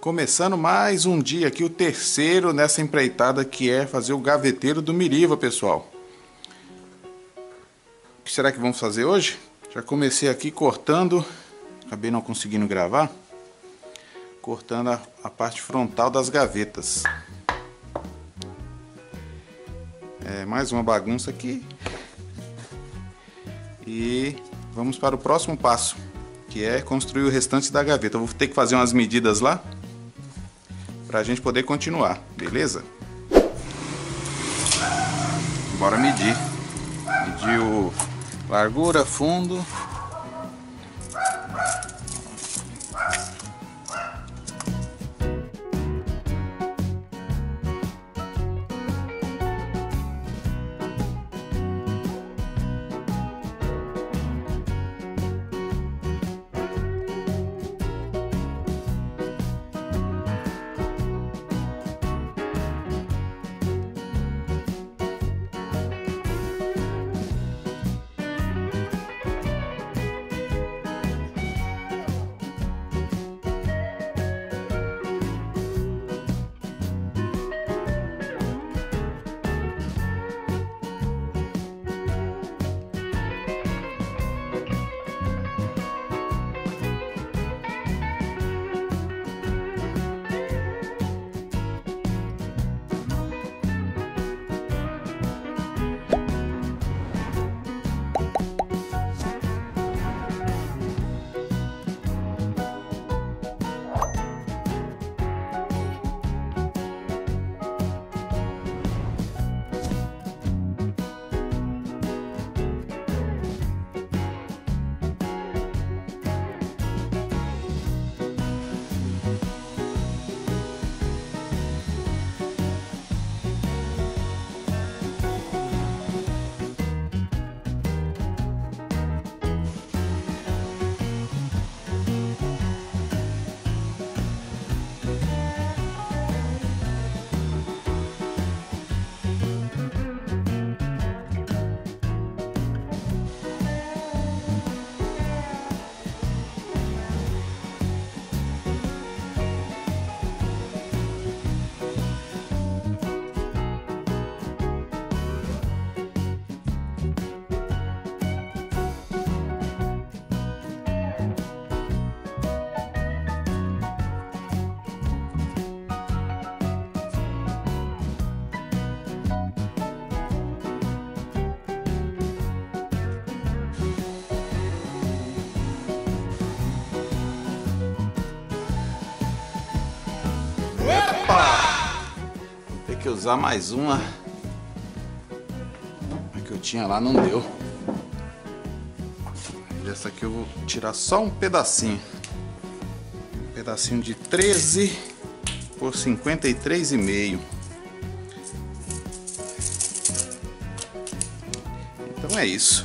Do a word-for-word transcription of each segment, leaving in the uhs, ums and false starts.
Começando mais um dia aqui, o terceiro nessa empreitada que é fazer o gaveteiro do Miriva, pessoal. O que será que vamos fazer hoje? Já comecei aqui cortando, acabei não conseguindo gravar, cortando a, a parte frontal das gavetas. É mais uma bagunça aqui. E vamos para o próximo passo, que é construir o restante da gaveta. Eu vou ter que fazer umas medidas lá para a gente poder continuar, beleza? Bora medir. Medir o largura, fundo. Vou ter que usar mais uma. A que eu tinha lá não deu. Essa aqui eu vou tirar só um pedacinho. Um pedacinho de treze por cinquenta e três e meio. Então é isso.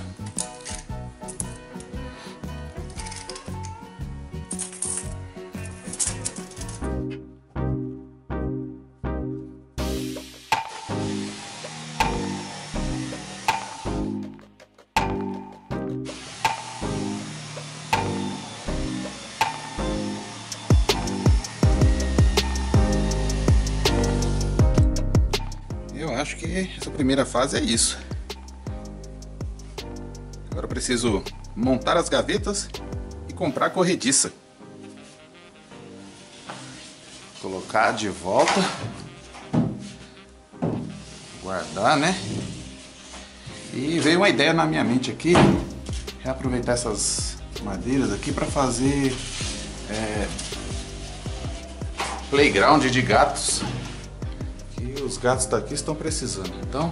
Eu acho que essa primeira fase é isso. Agora eu preciso montar as gavetas e comprar a corrediça. Colocar de volta. Guardar, né? E veio uma ideia na minha mente aqui. Reaproveitar essas madeiras aqui para fazer é, playground de gatos. Os gatos daqui estão precisando. Então,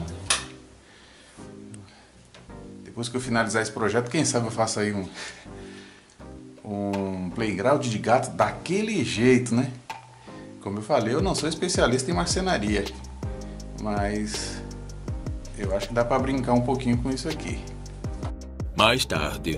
depois que eu finalizar esse projeto, quem sabe eu faço aí um, um playground de gato daquele jeito, né? Como eu falei, eu não sou especialista em marcenaria, mas eu acho que dá para brincar um pouquinho com isso aqui. Mais tarde.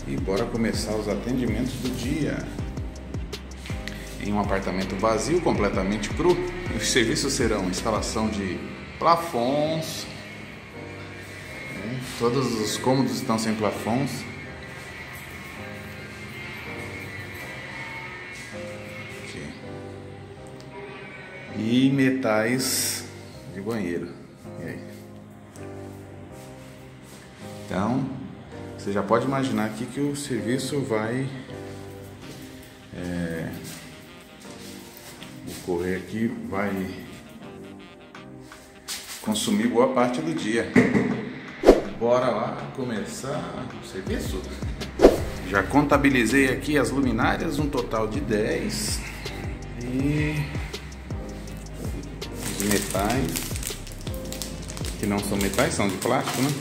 E bora começar os atendimentos do dia. Em um apartamento vazio, completamente cru, os serviços serão instalação de plafons. Todos os cômodos estão sem plafons. Aqui. E metais de banheiro. E aí? Então, você já pode imaginar aqui que o serviço vai é, ocorrer aqui, vai consumir boa parte do dia. Bora lá começar o serviço. Já contabilizei aqui as luminárias, um total de dez. E os metais, que não são metais, são de plástico, né?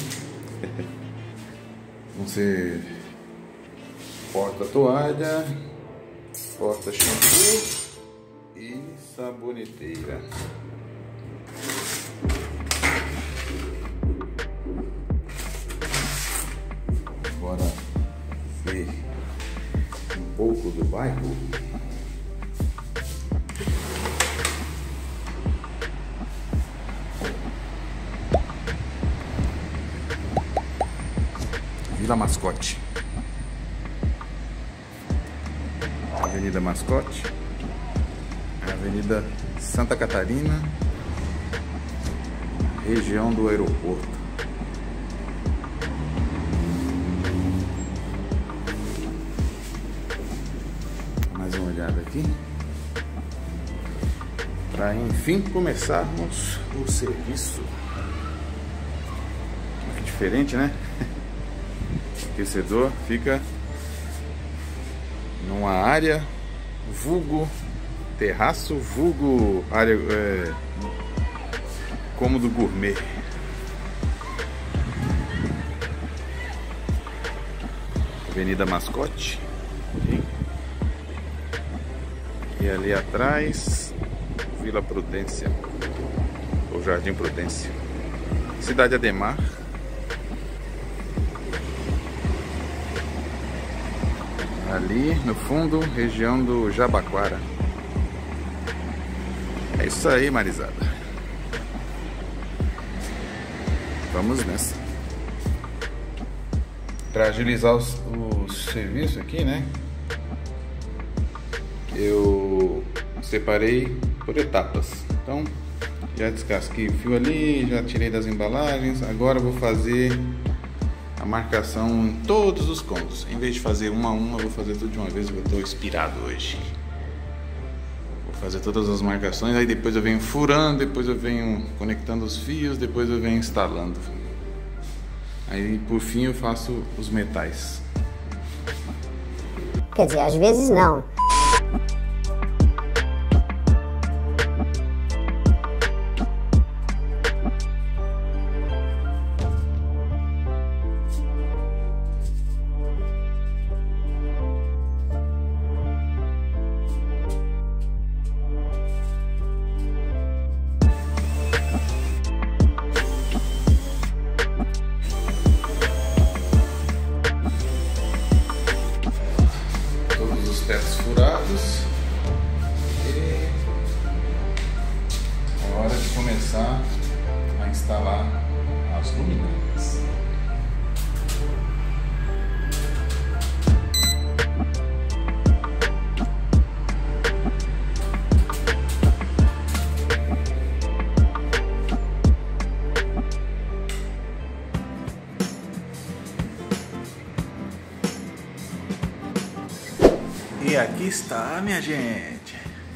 Vão ser porta-toalha, porta-shampoo e saboneteira. Bora ver um pouco do bairro. Vila Mascote, Avenida Mascote, Avenida Santa Catarina, região do aeroporto. Mais uma olhada aqui, para enfim começarmos o serviço. Que diferente, né? O aquecedor fica numa área vulgo terraço, vulgo área é, cômodo gourmet. Avenida Mascote. E ali atrás, Vila Prudência, ou Jardim Prudência. Cidade Ademar. Ali no fundo, região do Jabaquara. É isso aí, Marizada. Vamos nessa. Para agilizar os, o serviço aqui, né? Eu separei por etapas. Então, já descasquei o fio ali, já tirei das embalagens. Agora eu vou fazer a marcação em todos os cômodos. Em vez de fazer uma a uma, eu vou fazer tudo de uma vez, porque eu estou inspirado hoje. Vou fazer todas as marcações, aí depois eu venho furando, depois eu venho conectando os fios, depois eu venho instalando. Aí por fim eu faço os metais. Quer dizer, às vezes não. Tetos furados e é hora de começar a instalar as luminárias. E aqui está, minha gente,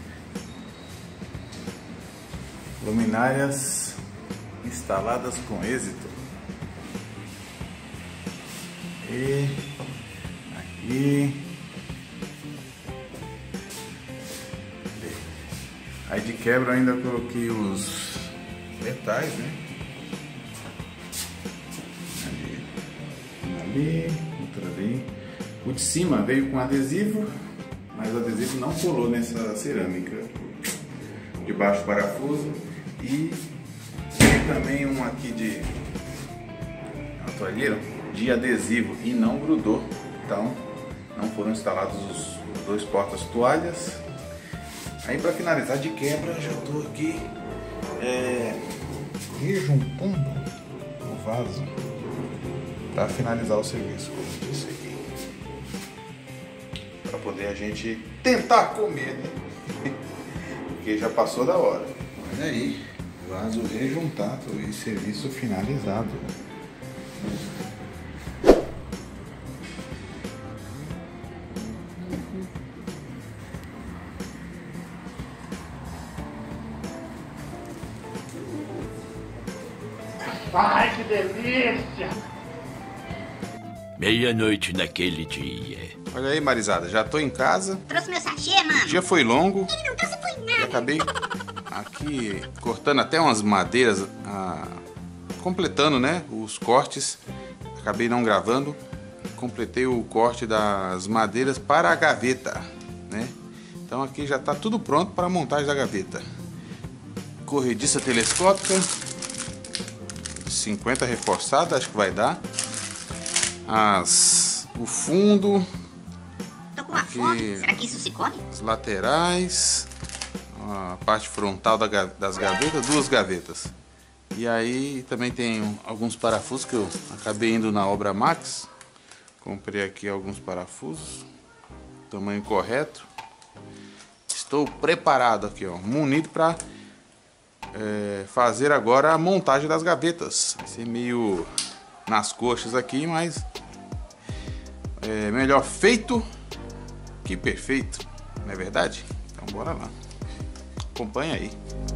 luminárias instaladas com êxito. E aqui, aí de quebra ainda coloquei os metais, né? Ali, ali, outro ali. O de cima veio com adesivo, mas o adesivo não colou nessa cerâmica. De baixo parafuso. E tem também um aqui de uma toalheira de adesivo e não grudou. então não foram instalados os dois portas-toalhas. Aí para finalizar de quebra, já estou aqui é, rejuntando o vaso para finalizar o serviço, como eu disse aqui, para poder a gente tentar comer, né? Porque já passou da hora. Olha aí, vaso rejuntado e serviço finalizado. Ai, que delícia! Meia-noite naquele dia. Olha aí, Marizada, já tô em casa. Trouxe meu sachê, mano. O dia foi longo. Ele não trouxe foi nada. E acabei aqui cortando até umas madeiras, ah, completando, né, os cortes. Acabei não gravando. Completei o corte das madeiras para a gaveta, né? Então aqui já está tudo pronto para a montagem da gaveta. Corrediça telescópica, cinquenta reforçada, acho que vai dar. As, o fundo. Tô com uma aqui, fome. Será que isso se come? as laterais, a parte frontal da, das gavetas, duas gavetas. E aí também tem alguns parafusos que eu acabei indo na Obra Max. Comprei aqui alguns parafusos, tamanho correto. Estou preparado aqui, ó, munido para é, fazer agora a montagem das gavetas. Vai ser meio nas coxas aqui, mas é melhor feito que perfeito, não é verdade? Então bora lá, acompanha aí.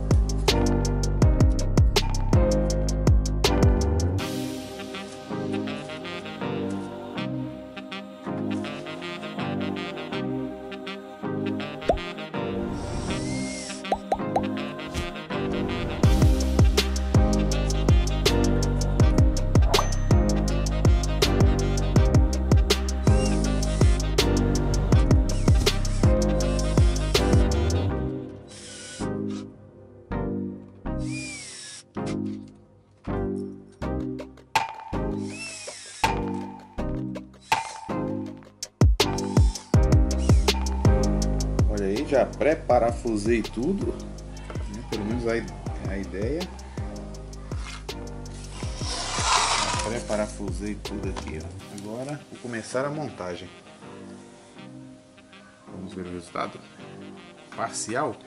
Já pré-parafusei tudo, né? Pelo menos a, a ideia. Pré-parafusei tudo aqui, ó. Agora vou começar a montagem. Vamos ver o resultado parcial.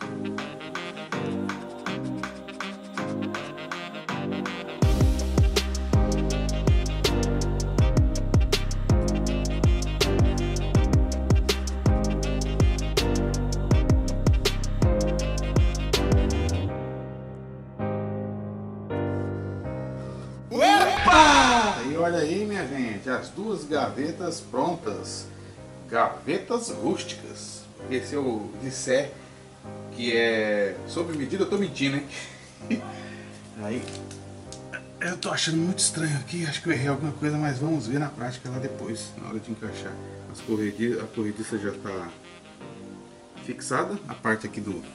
E olha aí, minha gente, as duas gavetas prontas. Gavetas rústicas. Porque se eu disser que é sob medida, eu tô mentindo, hein? Aí, eu tô achando muito estranho aqui. Acho que eu errei alguma coisa, mas vamos ver na prática lá depois, na hora de encaixar. As corredi a corrediça já tá fixada. A parte aqui do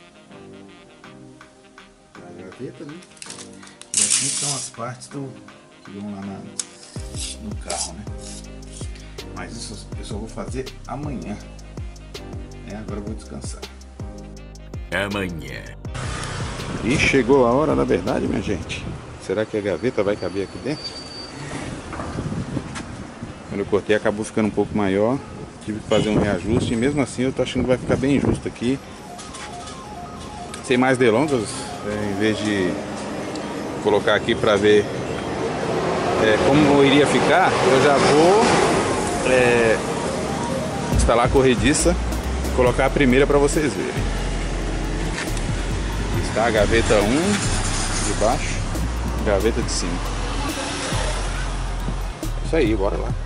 da gaveta, né? E aqui são as partes do que vão lá na, no carro, né? Mas isso eu só vou fazer amanhã. É, agora eu vou descansar. Amanhã. E chegou a hora da verdade, minha gente. Será que a gaveta vai caber aqui dentro? Quando eu cortei acabou ficando um pouco maior. Tive que fazer um reajuste e mesmo assim eu tô achando que vai ficar bem justo aqui. Sem mais delongas, é, em vez de colocar aqui para ver é, como iria ficar, eu já vou é, instalar a corrediça e colocar a primeira para vocês verem. Está a gaveta um de baixo, gaveta de cima. Isso aí, bora lá.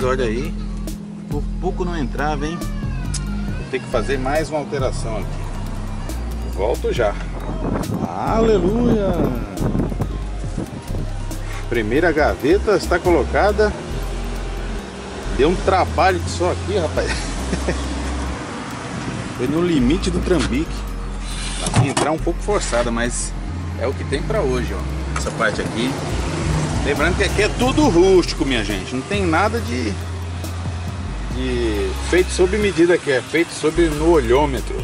olha aí, por pouco não entrava, hein? Vou ter que fazer mais uma alteração aqui. Volto já. Aleluia! Primeira gaveta está colocada. Deu um trabalho só aqui, rapaz. Foi no limite do trambique. Vai entrar um pouco forçada, mas é o que tem pra hoje, ó. Essa parte aqui. Lembrando que aqui é tudo rústico, minha gente. Não tem nada de, de feito sob medida aqui. É feito sob no olhômetro.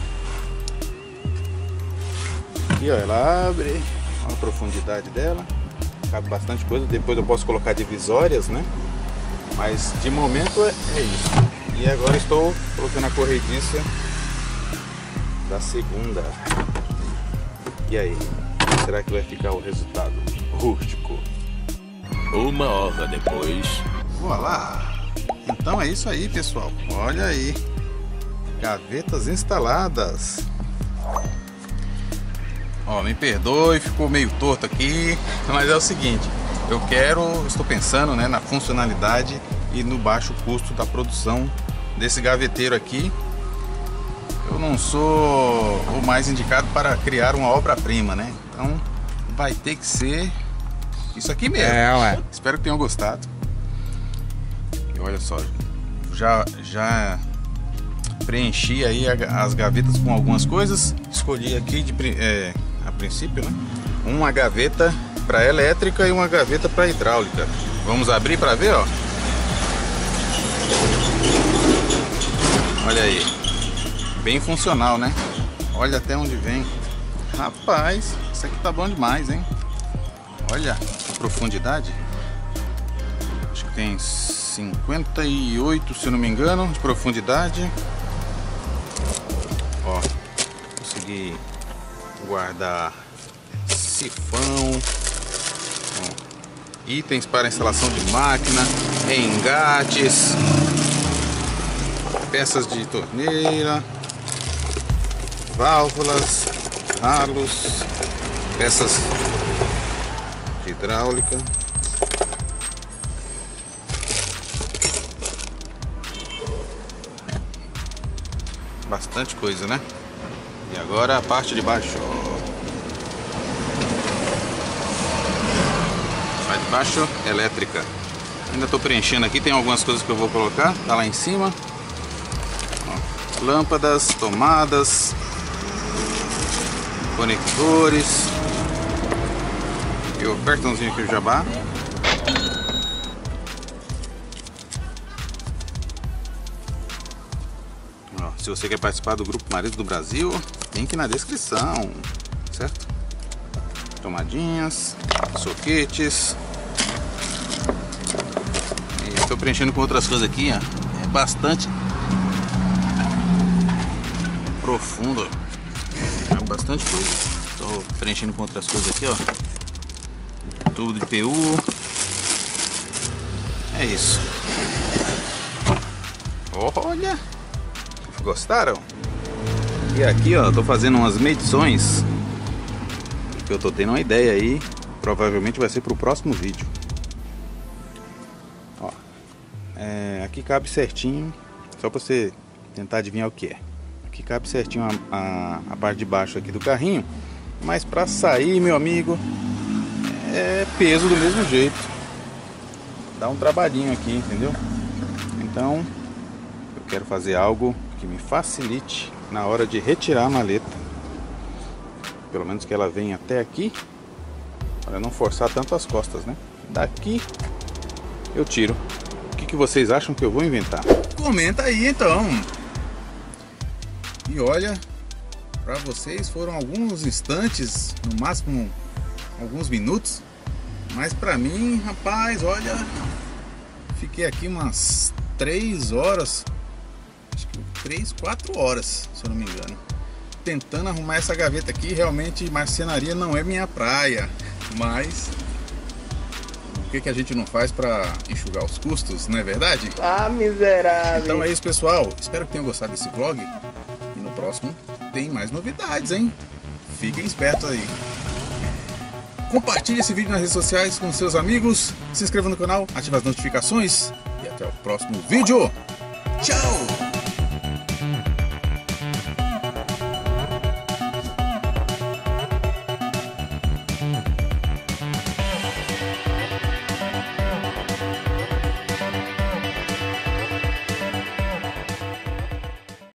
Aqui, ó, ela abre. Olha a profundidade dela. Cabe bastante coisa. Depois eu posso colocar divisórias, né? Mas de momento é, é isso. E agora estou colocando a corrediça da segunda. E aí? Será que vai ficar o resultado rústico? Uma hora depois. Olá! Então é isso aí, pessoal. Olha aí. Gavetas instaladas. Ó, me perdoe, ficou meio torto aqui. Mas é o seguinte. Eu quero, estou pensando, né, na funcionalidade e no baixo custo da produção desse gaveteiro aqui. Eu não sou o mais indicado para criar uma obra-prima, né? Então vai ter que ser isso aqui mesmo. É, ué. Espero que tenham gostado. E olha só, já, já preenchi aí as gavetas com algumas coisas. Escolhi aqui de, é, a princípio, né, uma gaveta para elétrica e uma gaveta para hidráulica. Vamos abrir para ver, ó. Olha aí, bem funcional, né? Olha até onde vem. Rapaz, isso aqui tá bom demais, hein? Olha a profundidade. Acho que tem cinquenta e oito, se eu não me engano, de profundidade. Ó, consegui guardar sifão, ó, itens para instalação de máquina, engates, peças de torneira, válvulas, ralos, peças de hidráulica. Bastante coisa, né? E agora a parte de baixo. Parte de baixo, elétrica. Ainda estou preenchendo aqui, tem algumas coisas que eu vou colocar. Tá lá em cima. Ó, lâmpadas, tomadas, conectores. E o cartãozinho aqui, o jabá. Ó, se você quer participar do grupo Marido do Brasil, link na descrição, certo? Tomadinhas, soquetes. E estou preenchendo com outras coisas aqui, ó. É bastante profundo, é bastante coisa. Estou preenchendo com outras coisas aqui, ó. Tubo de P U. É isso. Olha, gostaram? E aqui, ó, tô fazendo umas medições que eu tô tendo uma ideia aí. Provavelmente vai ser pro próximo vídeo. Ó, é, aqui cabe certinho. Só pra você tentar adivinhar o que é. Aqui cabe certinho a, a, a parte de baixo aqui do carrinho. Mas pra sair, meu amigo, é peso do mesmo jeito. Dá um trabalhinho aqui, entendeu? Então eu quero fazer algo que me facilite na hora de retirar a maleta. Pelo menos que ela venha até aqui, para não forçar tanto as costas, né? Daqui eu tiro. O que, que vocês acham que eu vou inventar? Comenta aí então. E olha, para vocês foram alguns instantes, no máximo alguns minutos, mas para mim, rapaz, olha, fiquei aqui umas três horas, acho que três, quatro horas, se eu não me engano, tentando arrumar essa gaveta aqui. Realmente marcenaria não é minha praia, mas o que, que a gente não faz para enxugar os custos, não é verdade? Ah, miserável! Então é isso, pessoal, espero que tenham gostado desse vlog e no próximo tem mais novidades, hein? Fiquem espertos aí. Compartilhe esse vídeo nas redes sociais com seus amigos, se inscreva no canal, ative as notificações e até até o próximo vídeo. Tchau!